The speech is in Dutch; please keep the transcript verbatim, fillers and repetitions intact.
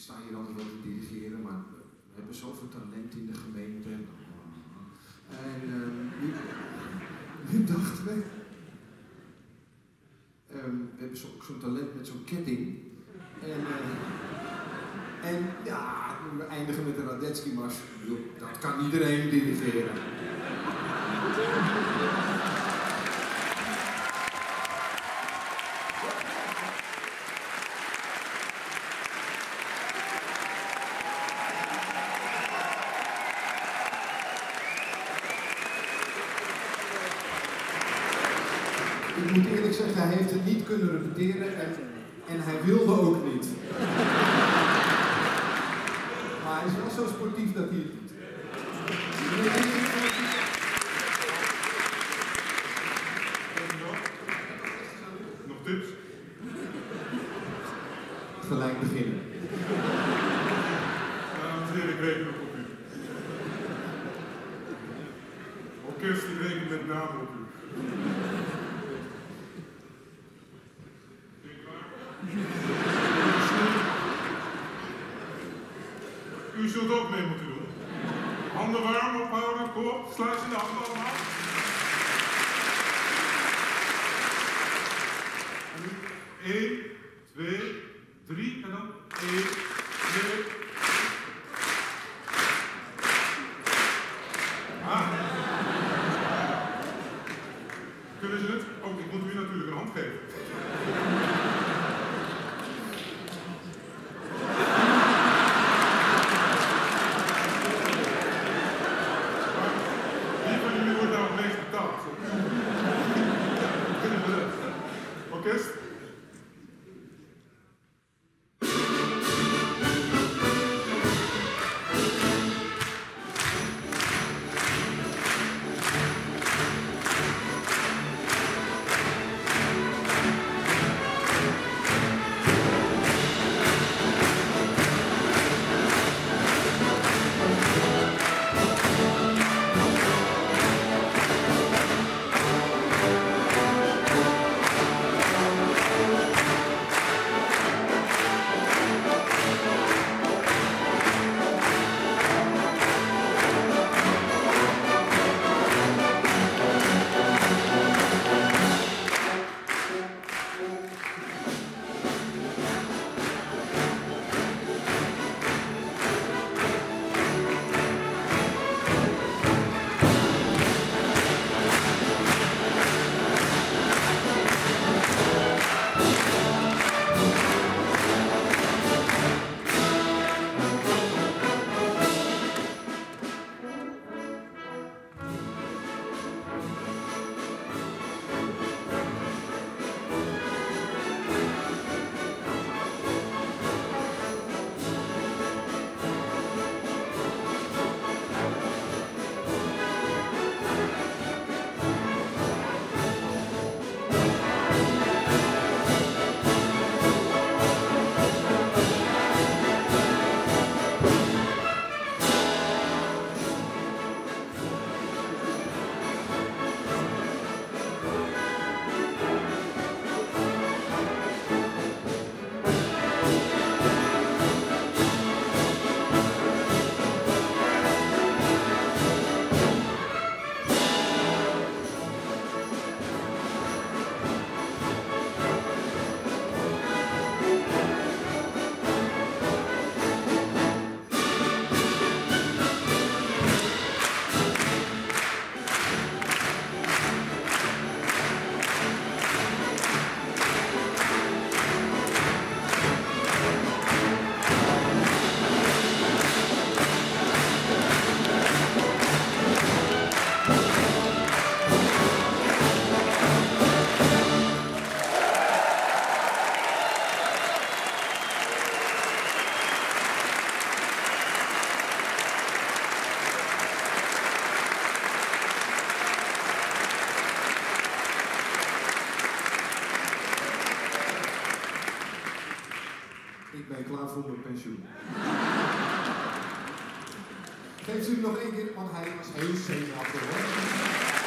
sta hier altijd wel te dirigeren, maar we hebben zoveel talent in de gemeente. En uh, nu, nu dachten we, um, we hebben zo'n zo talent met zo'n ketting. En, uh, en ja, we eindigen met de Radetzky-mars. Dat kan iedereen dirigeren. Ik moet eerlijk zeggen, hij heeft het niet kunnen repeteren en, en hij wilde ook niet. Maar hij is wel zo sportief dat hij het doet. Nog tips? Gelijk beginnen. Dames en heren, ik reken op u. Orkest, ik reken met name op u. U zult ook mee moeten doen. Handen warm ophouden, kom op, sluit je de handen allemaal. En nu één, twee, drie en dan één, twee. Ah. Kunnen ze het? Oh, ik moet u natuurlijk een hand geven. Orkest. Ik ben klaar voor mijn pensioen. Geef u nog één keer, want hij was heel zenuwachtig hoor.